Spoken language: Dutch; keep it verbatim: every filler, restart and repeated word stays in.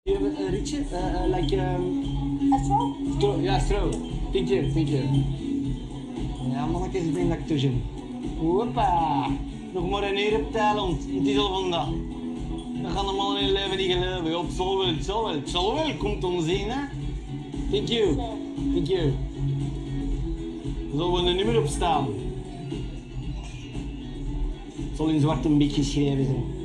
You have a rietje? Uh, uh, like um... A straw? Straw, ja, straw. Thank you, thank you. Ja, mannetjes, ik ben dat ik tussen. Hoppa! Nog maar een uur op Thailand. Het is al vandaag. Dat gaan de mannen in leven niet geloven. Ja, het zal wel, het zal wel. Het zal wel, komt ons zien, hè. Thank you. Thank you. Er zal wel een nummer op staan. Het zal in zwart een beetje geschreven zijn.